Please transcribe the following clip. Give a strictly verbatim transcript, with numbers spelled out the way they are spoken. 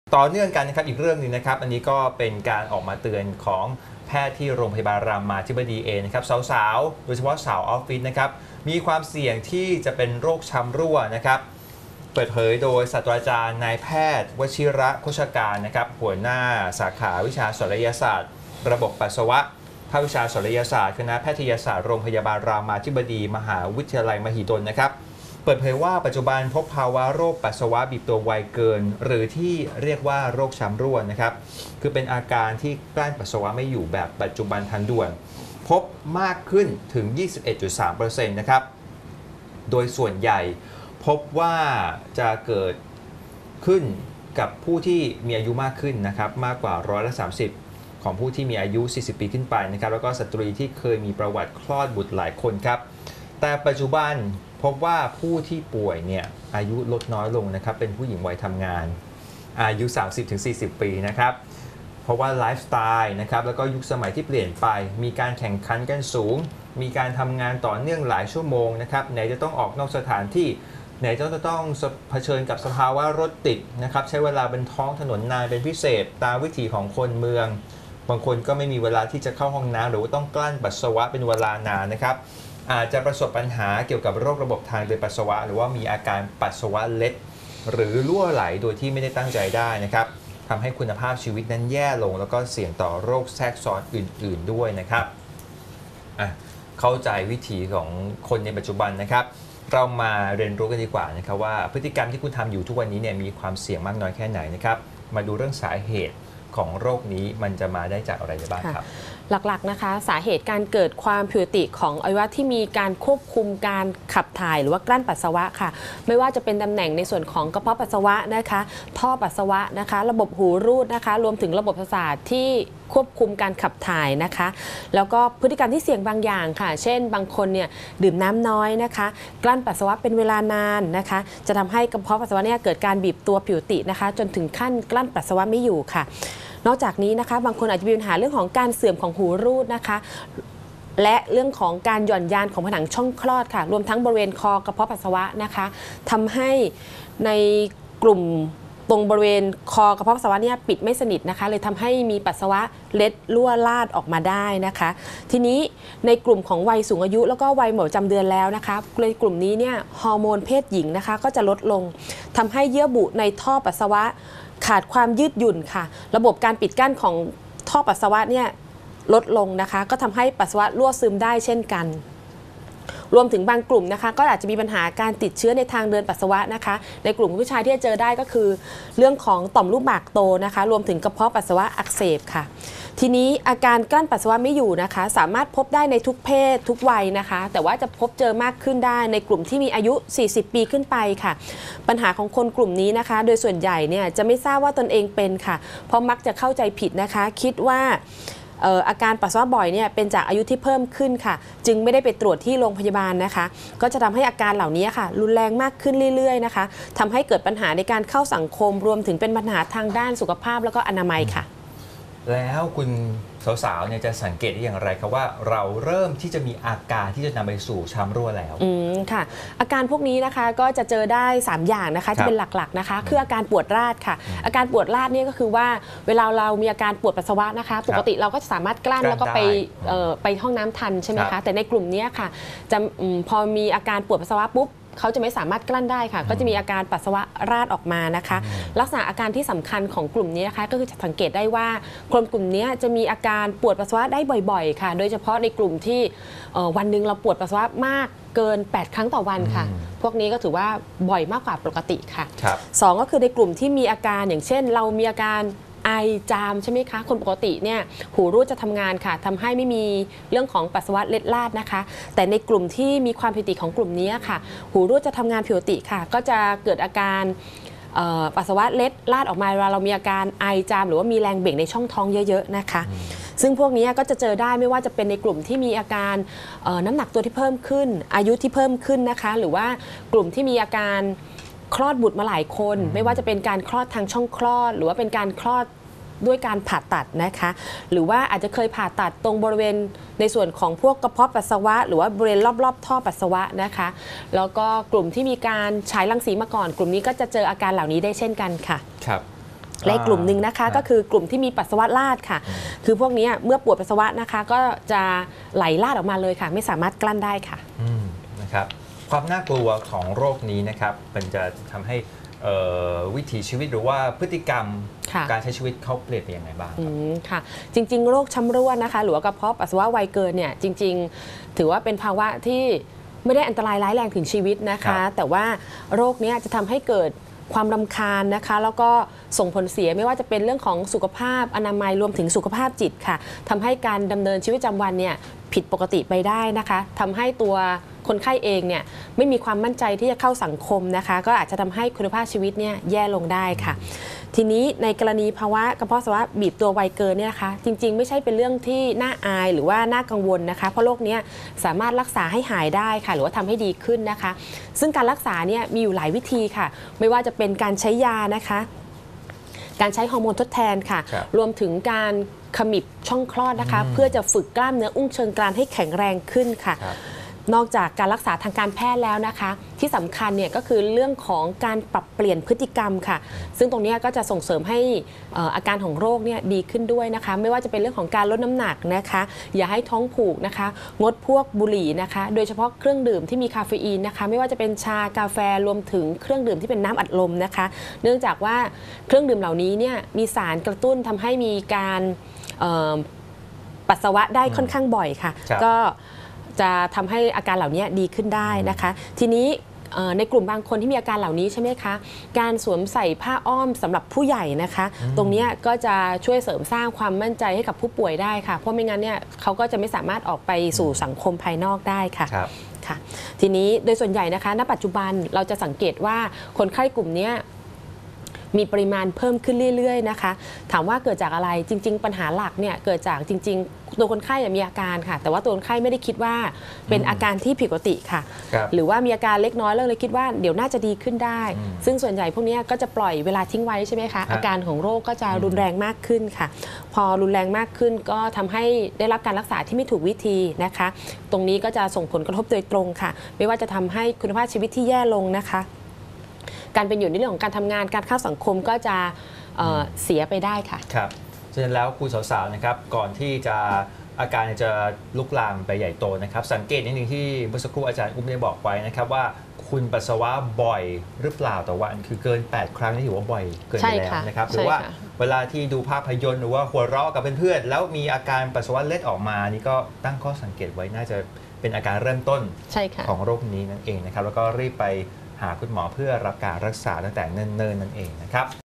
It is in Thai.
ต่อเนื่องกันนะครับอีกเรื่องหนึ่งนะครับอันนี้ก็เป็นการออกมาเตือนของแพทย์ที่โรงพยาบาลรามาธิบดีเองนะครับสาวๆโดยเฉพาะสาวออฟฟิศนะครับมีความเสี่ยงที่จะเป็นโรคช้ำรั่วนะครับเปิดเผยโดยศาสตราจารย์นายแพทย์วชิระโคชการนะครับหัวหน้าสาขาวิชาศัลยศาสตร์ระบบปัสสาวะภาควิชาศัลยศาสตร์คณะแพทยศาสตร์โรงพยาบาลรามาธิบดีมหาวิทยาลัยมหิดลนะครับเปิดเผยว่าปัจจุบันพบภาวะโรคปัสสาวะบีบตัวไวเกินหรือที่เรียกว่าโรคช้ำรั่วนะครับคือเป็นอาการที่กลั้นปัสสาวะไม่อยู่แบบปัจจุบันทันด่วนพบมากขึ้นถึง ยี่สิบเอ็ดจุดสามเปอร์เซ็นต์ นะครับโดยส่วนใหญ่พบว่าจะเกิดขึ้นกับผู้ที่มีอายุมากขึ้นนะครับมากกว่าร้อยละสามสิบของผู้ที่มีอายุ สี่สิบ ปีขึ้นไปนะครับแล้วก็สตรีที่เคยมีประวัติคลอดบุตรหลายคนครับแต่ปัจจุบันพบว่าผู้ที่ป่วยเนี่ยอายุลดน้อยลงนะครับเป็นผู้หญิงวัยทำงานอายุ สามสิบถึงสี่สิบ ปีนะครับเพราะว่าไลฟ์สไตล์นะครับแล้วก็ยุคสมัยที่เปลี่ยนไปมีการแข่งขันกันสูงมีการทำงานต่อเนื่องหลายชั่วโมงนะครับไหนจะต้องออกนอกสถานที่ไหนจะต้องเผชิญกับสภาวะรถติดนะครับใช้เวลาบนท้องถนนนานเป็นพิเศษตามวิถีของคนเมืองบางคนก็ไม่มีเวลาที่จะเข้าห้องน้ำหรือว่าต้องกลั้นปัสสาวะเป็นเวลานานนะครับอาจจะประสบปัญหาเกี่ยวกับโรคระบบทางเดินปัสสาวะหรือว่ามีอาการปัสสาวะเล็ดหรือรั่วไหลโดยที่ไม่ได้ตั้งใจได้นะครับทำให้คุณภาพชีวิตนั้นแย่ลงแล้วก็เสี่ยงต่อโรคแทรกซ้อนอื่นๆด้วยนะครับเข้าใจวิถีของคนในปัจจุบันนะครับเรามาเรียนรู้กันดีกว่านะครับว่าพฤติกรรมที่คุณทำอยู่ทุกวันนี้เนี่ยมีความเสี่ยงมากน้อยแค่ไหนนะครับมาดูเรื่องสาเหตุของโรคนี้มันจะมาได้จากอะไรบ้างครับหลักๆนะคะสาเหตุการเกิดความผิดปกติของอวัยวะที่มีการควบคุมการขับถ่ายหรือว่ากลั้นปัสสาวะค่ะไม่ว่าจะเป็นตำแหน่งในส่วนของกระเพาะปัสสาวะนะคะท่อปัสสาวะนะคะระบบหูรูดนะคะรวมถึงระบบประสาทที่ควบคุมการขับถ่ายนะคะแล้วก็พฤติกรรมที่เสี่ยงบางอย่างค่ะเช่นบางคนเนี่ยดื่มน้ำน้อยนะคะกลั้นปัสสาวะเป็นเวลานานนะคะจะทำให้กระเพาะปัสสาวะเนี่ยเกิดการบีบตัวผิวตินะคะจนถึงขั้นกลั้นปัสสาวะไม่อยู่ค่ะนอกจากนี้นะคะบางคนอาจจะมีปัญหาเรื่องของการเสื่อมของหูรูดนะคะและเรื่องของการหย่อนยานของผนังช่องคลอดค่ะรวมทั้งบริเวณคอกระเพาะปัสสาวะนะคะทำให้ในกลุ่มตรงบริเวณคอกระเพาะปัสสาวะเนี่ยปิดไม่สนิทนะคะเลยทำให้มีปัสสาวะเล็ดรั่วลาดออกมาได้นะคะทีนี้ในกลุ่มของวัยสูงอายุแล้วก็วัยหมดประจำเดือนแล้วนะคะในกลุ่มนี้เนี่ยฮอร์โมนเพศหญิงนะคะก็จะลดลงทำให้เยื่อบุในท่อปัสสาวะขาดความยืดหยุ่นค่ะระบบการปิดกั้นของท่อปัสสาวะเนี่ยลดลงนะคะก็ทำให้ปัสสาวะรั่วซึมได้เช่นกันรวมถึงบางกลุ่มนะคะก็อาจจะมีปัญหาการติดเชื้อในทางเดินปัสสาวะนะคะในกลุ่มผู้ชายที่จะเจอได้ก็คือเรื่องของต่อมลูกหมากโตนะคะรวมถึงกระเพาะปัสสาวะอักเสบค่ะทีนี้อาการกลั้นปัสสาวะไม่อยู่นะคะสามารถพบได้ในทุกเพศทุกวัยนะคะแต่ว่าจะพบเจอมากขึ้นได้ในกลุ่มที่มีอายุ สี่สิบ ปีขึ้นไปค่ะปัญหาของคนกลุ่มนี้นะคะโดยส่วนใหญ่เนี่ยจะไม่ทราบว่าตนเองเป็นค่ะเพราะมักจะเข้าใจผิดนะคะคิดว่าอาการปัสสาวะบ่อยเนี่ยเป็นจากอายุที่เพิ่มขึ้นค่ะจึงไม่ได้ไปตรวจที่โรงพยาบาลนะคะก็จะทำให้อาการเหล่านี้ค่ะรุนแรงมากขึ้นเรื่อยๆนะคะทำให้เกิดปัญหาในการเข้าสังคมรวมถึงเป็นปัญหาทางด้านสุขภาพแล้วก็อนามัยค่ะแล้วคุณสาวๆเนี่ยจะสังเกตได้อย่างไรครับว่าเราเริ่มที่จะมีอาการที่จะนำไปสู่ช้ำรั่วแล้วอืมค่ะอาการพวกนี้นะคะก็จะเจอได้สามอย่างนะคะที่เป็นหลักๆนะคะคืออาการปวดราษฎร์ค่ะอาการปวดราษฎร์เนี่ยก็คือว่าเวลาเรามีอาการปวดปัสสาวะนะคะปกติเราก็สามารถกลั้นแล้วก็ไปไปห้องน้ำทันใช่ไหมคะแต่ในกลุ่มนี้ค่ะจะพอมีอาการปวดปัสสาวะปุ๊บเขาจะไม่สามารถกลั้นได้ค่ะก็จะมีอาการปัสสาวะราดออกมานะคะลักษณะอาการที่สำคัญของกลุ่มนี้นะคะก็คือจะสังเกตได้ว่าคนกลุ่มนี้จะมีอาการปวดปัสสาวะได้บ่อยๆค่ะโดยเฉพาะในกลุ่มที่วันหนึ่งเราปวดปัสสาวะมากเกินแปดครั้งต่อวันค่ะพวกนี้ก็ถือว่าบ่อยมากกว่าปกติค่ะสองก็คือในกลุ่มที่มีอาการอย่างเช่นเรามีอาการไอจามใช่ไหมคะคนปกติเนี่ยหูรูดจะทำงานค่ะทำให้ไม่มีเรื่องของปัสสาวะเล็ดลาดนะคะแต่ในกลุ่มที่มีความผิดปกติของกลุ่มนี้ค่ะหูรูดจะทำงานผิดปกติค่ะก็จะเกิดอาการปัสสาวะเล็ดลาดออกมาเวลาเรามีอาการไอจามหรือว่ามีแรงเบ่งในช่องท้องเยอะๆนะคะซึ่งพวกนี้ก็จะเจอได้ไม่ว่าจะเป็นในกลุ่มที่มีอาการน้ำหนักตัวที่เพิ่มขึ้นอายุที่เพิ่มขึ้นนะคะหรือว่ากลุ่มที่มีอาการคลอดบุตรมาหลายคนไม่ว่าจะเป็นการคลอดทางช่องคลอดหรือว่าเป็นการคลอดด้วยการผ่าตัดนะคะหรือว่าอาจจะเคยผ่าตัดตรงบริเวณในส่วนของพวกกระเพาะปัสสาวะหรือว่าบริเวณรอบๆท่อปัสสาวะนะคะแล้วก็กลุ่มที่มีการฉายรังสีมาก่อนกลุ่มนี้ก็จะเจออาการเหล่านี้ได้เช่นกันค่ะครับและกลุ่มหนึ่งนะคะก็คือกลุ่มที่มีปัสสาวะราดค่ะคือพวกนี้เมื่อปวดปัสสาวะนะคะก็จะไหลราดออกมาเลยค่ะไม่สามารถกลั้นได้ค่ะนะครับความน่ากลัวของโรคนี้นะครับมันจะทำให้วิถีชีวิตหรือว่าพฤติกรรมการใช้ชีวิตเขาเปลี่ยนไปยังไงบ้างค่ะจริงๆโรคช้ำร่วนนะคะหรือว่ากระเพาะปัสสาวะไวเกินเนี่ยจริงๆถือว่าเป็นภาวะที่ไม่ได้อันตรายร้ายแรงถึงชีวิตนะคะแต่ว่าโรคนี้จะทำให้เกิดความรำคาญนะคะแล้วก็ส่งผลเสียไม่ว่าจะเป็นเรื่องของสุขภาพอนามัยรวมถึงสุขภาพจิตค่ะทำให้การดำเนินชีวิตประจำวันเนี่ยผิดปกติไปได้นะคะทำให้ตัวคนไข้เองเนี่ยไม่มีความมั่นใจที่จะเข้าสังคมนะคะก็อาจจะทำให้คุณภาพชีวิตเนี่ยแย่ลงได้ค่ะทีนี้ในกรณีภาวะกระเพาะปัสสาวะบีบตัวไวเกินเนี่ยนะคะจริงๆไม่ใช่เป็นเรื่องที่น่าอายหรือว่าน่ากังวลนะคะเพราะโรคนี้สามารถรักษาให้หายได้ค่ะหรือว่าทำให้ดีขึ้นนะคะซึ่งการรักษาเนี่ยมีอยู่หลายวิธีค่ะไม่ว่าจะเป็นการใช้ยานะคะการใช้ฮอร์โมนทดแทนค่ะรวมถึงการขมิบช่องคลอดนะคะเพื่อจะฝึกกล้ามเนื้ออุ้งเชิงกรานให้แข็งแรงขึ้นค่ะนอกจากการรักษาทางการแพทย์แล้วนะคะที่สำคัญเนี่ยก็คือเรื่องของการปรับเปลี่ยนพฤติกรรมค่ะซึ่งตรงนี้ก็จะส่งเสริมให้อาการของโรคเนี่ยดีขึ้นด้วยนะคะไม่ว่าจะเป็นเรื่องของการลดน้ำหนักนะคะอย่าให้ท้องผูกนะคะงดพวกบุหรี่นะคะโดยเฉพาะเครื่องดื่มที่มีคาเฟอีนนะคะไม่ว่าจะเป็นชากาแฟรวมถึงเครื่องดื่มที่เป็นน้ำอัดลมนะคะเนื่องจากว่าเครื่องดื่มเหล่านี้เนี่ยมีสารกระตุ้นทำให้มีการปัสสาวะได้ค่อนข้างบ่อยค่ะก็จะทำให้อาการเหล่านี้ดีขึ้นได้นะคะทีนี้ในกลุ่มบางคนที่มีอาการเหล่านี้ใช่ไหมคะการสวมใส่ผ้าอ้อมสำหรับผู้ใหญ่นะคะตรงนี้ก็จะช่วยเสริมสร้างความมั่นใจให้กับผู้ป่วยได้ค่ะเพราะไม่งั้นเนี่ยเขาก็จะไม่สามารถออกไปสู่สังคมภายนอกได้ค่ะค่ะทีนี้โดยส่วนใหญ่นะคะณปัจจุบันเราจะสังเกตว่าคนไข้กลุ่มนี้มีปริมาณเพิ่มขึ้นเรื่อยๆนะคะถามว่าเกิดจากอะไรจริงๆปัญหาหลักเนี่ยเกิดจากจริงๆตัวคนไข้มีอาการค่ะแต่ว่าตัวคนไข้ไม่ได้คิดว่าเป็นอาการที่ผิดปกติค่ะหรือว่ามีอาการเล็กน้อยแล้วเลยคิดว่าเดี๋ยวน่าจะดีขึ้นได้ซึ่งส่วนใหญ่พวกนี้ก็จะปล่อยเวลาทิ้งไว้ใช่ไหมคะอาการของโรคก็จะรุนแรงมากขึ้นค่ะพอรุนแรงมากขึ้นก็ทำให้ได้รับการรักษาที่ไม่ถูกวิธีนะคะตรงนี้ก็จะส่งผลกระทบโดยตรงค่ะไม่ว่าจะทำให้คุณภาพชีวิตที่แย่ลงนะคะการเป็นอยู่ในเรื่องของการทำงานการเข้าสังคมก็จะเอ่อเสียไปได้ค่ะครับฉะนั้นแล้วคุณสาวๆนะครับก่อนที่จะอาการจะลุกลามไปใหญ่โตนะครับสังเกตนิดนึงที่เมื่อสักครู่อาจารย์อุ้มได้บอกไว้นะครับว่าคุณปัสสาวะบ่อยหรือเปล่าต่อวันคือเกินแปดครั้งนี่ถือว่าบ่อยเกินไปแล้วนะครับหรือว่าเวลาที่ดูภาพยนตร์หรือว่าหัวเราะกับเพื่อนๆแล้วมีอาการปัสสาวะเล็ดออกมานี่ก็ตั้งข้อสังเกตไว้น่าจะเป็นอาการเริ่มต้นของโรคนี้นั่นเองนะครับแล้วก็รีบไปหาคุณหมอเพื่อรับการรักษาตั้งแต่เนิ่นๆนั่นเองนะครับ